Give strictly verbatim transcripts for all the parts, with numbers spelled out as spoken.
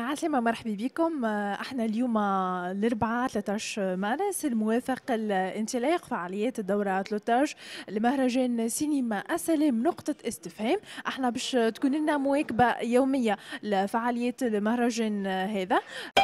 عسلامة، مرحبا بكم. احنا اليوم الأربعاء ثلاثة عشر مارس الموافق لانطلاق فعاليات الدورة ثلاثة عشر لمهرجان سينما السلام نقطة استفهام. احنا باش تكون لنا مواكبة يومية لفعاليات المهرجان هذا.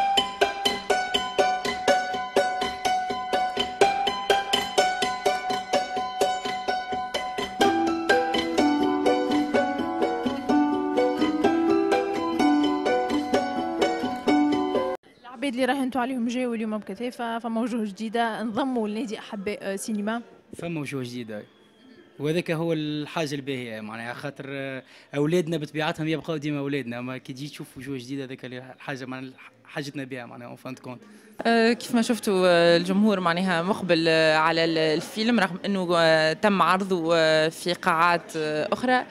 العباد اللي راهي انتوا عليهم جاوا اليوم بكثافه، فما وجوه جديده انضموا لنادي احباء سينما. فما وجوه جديده وهذاك هو الحاجه الباهيه، معناها خاطر اولادنا بطبيعتهم يبقاو ديما اولادنا، ما كي تجي تشوف وجوه جديده هذاك الحاجه معناها حاجتنا بها معناها اون فان كونت. أه كيف ما شفتوا الجمهور معناها مقبل على الفيلم رغم انه تم عرضه في قاعات اخرى.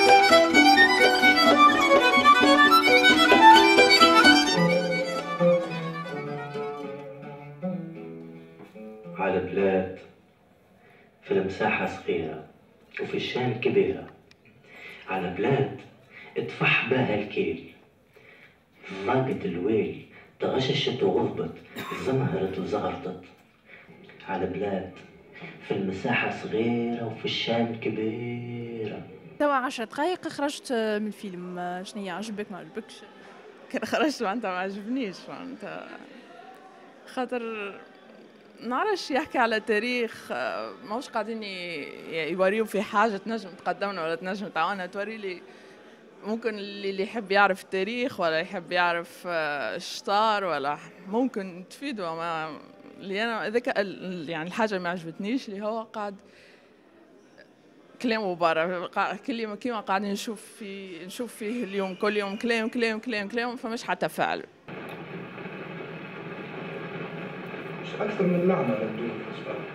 على بلاد في المساحة صغيرة وفي الشام كبيرة، على بلاد اتفح بها الكيل، ضاقت الويل تغششت وغضبت زمهرت وزغرطت، على بلاد في المساحة صغيرة وفي الشام كبيرة. توا عشر دقائق خرجت من الفيلم، شنو عجبك ما عجبكش؟ كان خرجت معناتها ما عجبنيش، معناتها خاطر نعرفش يحكي على تاريخ، ماهوش قاعدين يوريو في حاجه تنجم تقدمنا ولا تنجم تعاوننا، توري لي ممكن اللي يحب يعرف التاريخ ولا يحب يعرف الشطار ولا ممكن تفيدوا. ما اللي انا ذاك يعني الحاجه ما عجبتنيش اللي هو قاعد كلام برا كل كيما قاعدين نشوف في نشوف فيه اليوم، كل يوم كلام كلام كلام كلام فمش حتى فعل. أكثر من معنى مندوب بالنسبة لي.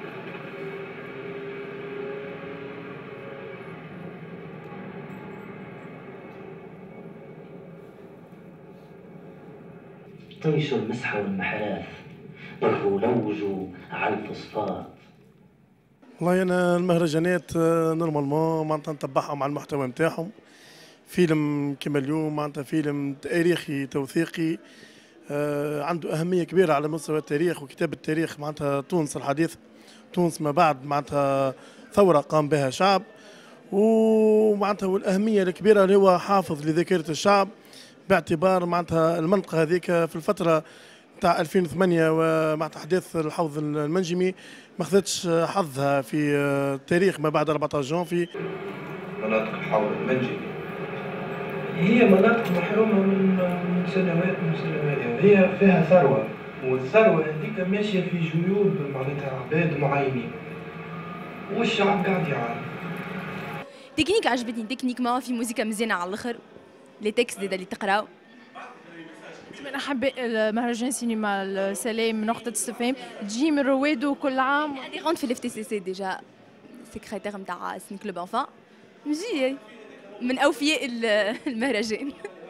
طيشوا المسحة والمحراث، بروا لوجوا على الفوسفات. والله أنا المهرجانات نورمالمون معناتها نتبعهم على المحتوى نتاعهم. فيلم كما اليوم معناتها فيلم تاريخي توثيقي، آه عنده أهمية كبيرة على مستوى التاريخ وكتابة التاريخ معناتها تونس الحديث، تونس ما بعد معناتها ثورة قام بها شعب، ومعناتها والأهمية الكبيرة اللي هو حافظ لذاكرة الشعب باعتبار معناتها المنطقة هذيك في الفترة تاع ألفين وثمانية ومع أحداث الحوض المنجمي ما خذتش حظها في التاريخ ما بعد أربعة عشر جانفي. مناطق الحوض المنجمي هي مناطق محرومة من سنوات من سنوات، هي فيها ثروة والثروة هذيك ماشية في جيوب معناتها عباد معينين والشعب قاعد يعاني. تكنيك عجبتني تكنيكمون، في موسيقى مزيانة على الآخر، لي تكست اللي تقراو. من أحباء المهرجان سينما السلام نقطة استفهام، تجي من روادو كل عام. أنا غونت في الاف تي سي سي ديجا سكرتير نتاع سين كلوب انفان، نجي من أوفياء المهرجان.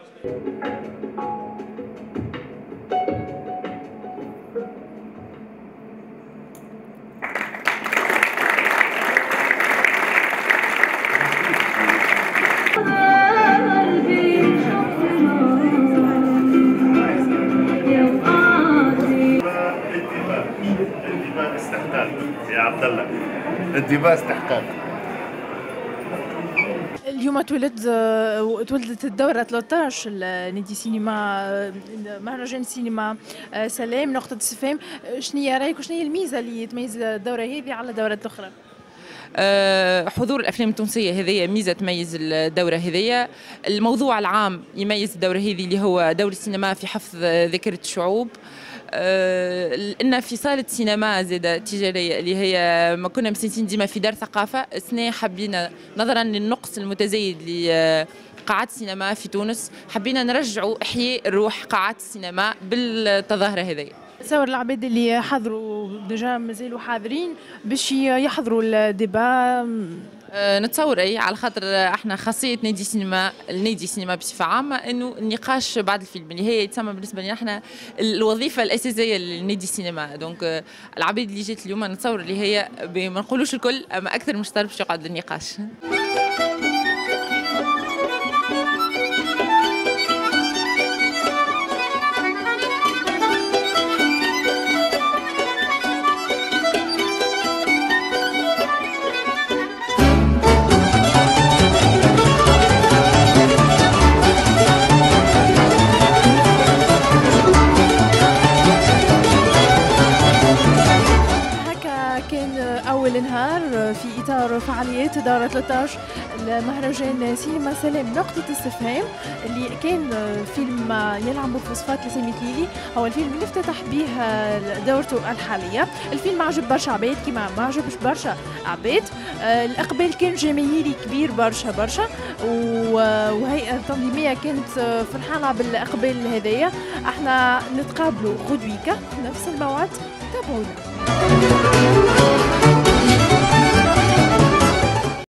الدماء استحقاق يا عبد الله، الدماء استحقاق. اليوم تولد تولدت الدورة ثلاثة عشر نادي سينما مهرجان سينما سلام نقطة استفهام، شنو هي رايك وشنو هي الميزة اللي تميز الدورة هذه على الدورات الأخرى؟ أه حضور الافلام التونسيه هذه ميزه تميز الدوره هذه. الموضوع العام يميز الدوره هذه اللي هو دور السينما في حفظ ذاكره الشعوب. أه لان في صاله سينما زاده تجاريه اللي هي ما كنا مسنسين ديما في دار ثقافه، السنه حبينا نظرا للنقص المتزايد لقاعات السينما في تونس حبينا نرجعوا احياء روح قاعات السينما بالتظاهره هذه. تصور العباد اللي حضروا ديجا مازالوا حاضرين باش يحضروا الديبا. أه نتصور اي على خاطر احنا خاصيه نادي سينما النادي سينما بصفه عامه انه النقاش بعد الفيلم اللي هي تسمى بالنسبه لنا احنا الوظيفه الاساسيه للنادي السينما. دونك العباد اللي جات اليوم نتصور اللي هي ما نقولوش الكل اما اكثر مش طرف يقعد للنقاش. فعاليات دورة ثلاثة عشر المهرجان سينما سلام نقطة استفهام، اللي كان فيلم يلعب بفوسفات لسامي كليلي، هو الفيلم اللي افتتح به دورته الحالية. الفيلم عجب برشا عباد كما ما عجبش برشا عباد. الإقبال كان جماهيري كبير برشا برشا، وهيئة التنظيمية كانت فرحانة بالإقبال هذايا. احنا نتقابلوا غدويكا في نفس الموعد، تابعونا.